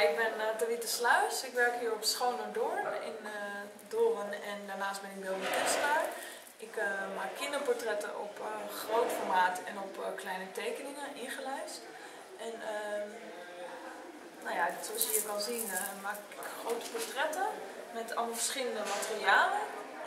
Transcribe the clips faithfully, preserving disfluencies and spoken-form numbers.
ik ben uh, Tabitha Sluis. Ik werk hier op Schoon Noordoorn in uh, Doorn en daarnaast ben ik beeldend kunstenaar. Ik uh, maak kinderportretten op uh, groot formaat en op uh, kleine tekeningen ingelijst. En uh, nou ja, zoals je hier kan zien uh, maak ik grote portretten met allemaal verschillende materialen.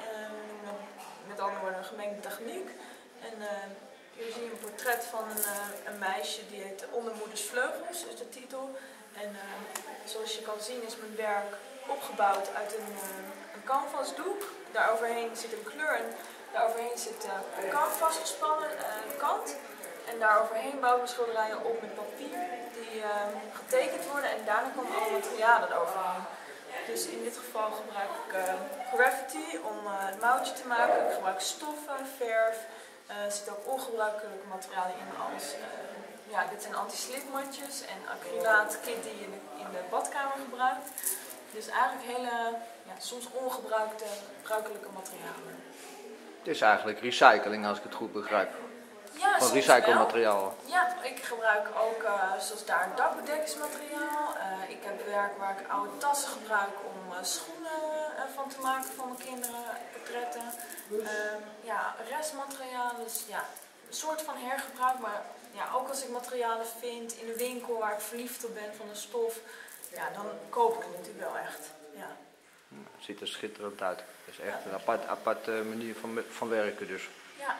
Uh, met andere woorden een gemengde techniek. En, uh, hier zie je een portret van een, uh, een meisje die heet Ondermoeders Vleugels, is de titel. En uh, zoals je kan zien is mijn werk opgebouwd uit een, uh, een canvasdoek. Daaroverheen zit een kleur en daaroverheen zit uh, een kant vastgespannen, uh, een kant. En daaroverheen bouw ik mijn schilderijen op met papier die uh, getekend worden en daarna komen alle materialen eroverheen. Dus in dit geval gebruik ik uh, graffiti om uh, het mouwtje te maken. Ik gebruik stoffen, verf. Uh, er zitten ook ongebruikelijke materialen in als, uh, ja, dit zijn anti-slipmatjes en acrylaatkit die je in de, in de badkamer gebruikt. Dus eigenlijk hele, ja, soms ongebruikte, gebruikelijke materialen. Het is eigenlijk recycling als ik het goed begrijp. Ja, van recyclemateriaal. Ja, ik gebruik ook, uh, zoals daar dakbedekkingsmateriaal. Uh, ik heb werk waar ik oude tassen gebruik om uh, schoenen uh, van te maken voor mijn kinderen, portretten. Uh, ja, restmateriaal, dus ja, een soort van hergebruik, maar ja, ook als ik materialen vind in de winkel waar ik verliefd op ben van de stof, ja, dan koop ik het natuurlijk wel echt. Ja. Het ziet er schitterend uit. Het is echt ja. een apart, apart uh, manier van, van werken dus. Ja.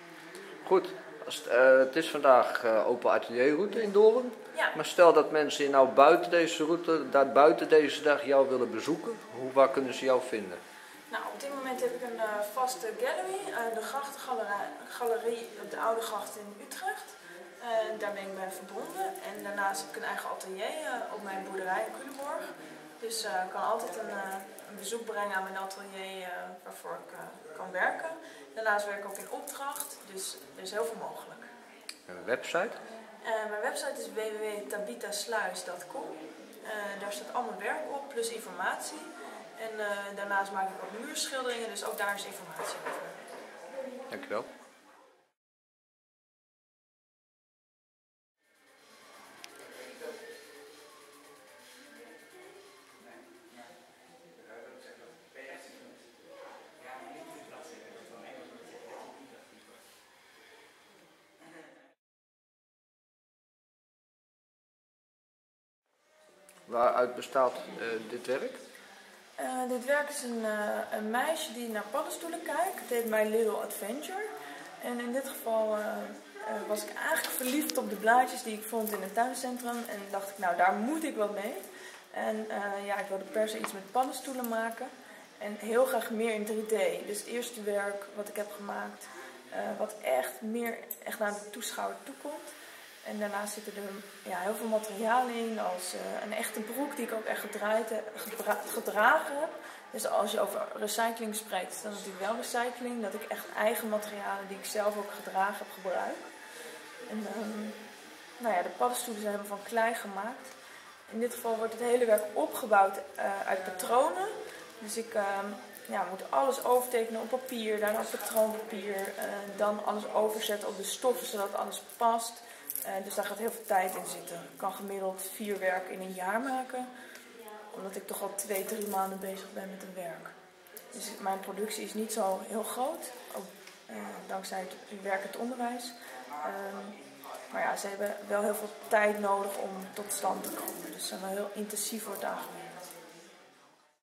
Goed, als het, uh, het is vandaag uh, open atelierroute in Doorn. Ja. Maar stel dat mensen nou buiten deze route, daar buiten deze dag jou willen bezoeken, hoe, waar kunnen ze jou vinden? Nou, op dit moment heb ik een uh, vaste gallery, uh, de Grachtengalerie op de Oude Gracht in Utrecht. Uh, daar ben ik bij verbonden. En daarnaast heb ik een eigen atelier uh, op mijn boerderij in Culemborg. Dus uh, ik kan altijd een, uh, een bezoek brengen aan mijn atelier uh, waarvoor ik uh, kan werken. Daarnaast werk ik ook in opdracht, dus er is heel veel mogelijk. Een website? Uh, mijn website is w w w punt tabithasluis punt com. Uh, daar staat al mijn werk op, plus informatie. En uh, daarnaast maak ik ook muurschilderingen, dus ook daar is informatie over. Dankjewel. Waaruit bestaat uh, dit werk? Uh, dit werk is een, uh, een meisje die naar paddenstoelen kijkt. Het heet My Little Adventure. En in dit geval uh, uh, was ik eigenlijk verliefd op de blaadjes die ik vond in het tuincentrum. En dacht ik, nou daar moet ik wat mee. En uh, ja, ik wilde per se iets met paddenstoelen maken. En heel graag meer in drie D. Dus het eerste werk wat ik heb gemaakt, uh, wat echt meer echt naar de toeschouwer toekomt. En daarnaast zitten er ja, heel veel materialen in, als uh, een echte broek die ik ook echt gedraaid, gedra gedragen heb. Dus als je over recycling spreekt, is dat natuurlijk wel recycling. Dat ik echt eigen materialen die ik zelf ook gedragen heb gebruikt. En um, nou ja, de paddenstoelen zijn van klei gemaakt. In dit geval wordt het hele werk opgebouwd uh, uit patronen. Dus ik uh, ja, moet alles overtekenen op papier, daarna op patroonpapier. Uh, dan alles overzetten op de stoffen zodat alles past. Uh, dus daar gaat heel veel tijd in zitten. Ik kan gemiddeld vier werken in een jaar maken. Omdat ik toch al twee, drie maanden bezig ben met een werk. Dus mijn productie is niet zo heel groot. Ook uh, dankzij het werkend onderwijs. Um, maar ja, ze hebben wel heel veel tijd nodig om tot stand te komen. Dus er wel heel intensief wordt aangewerkt.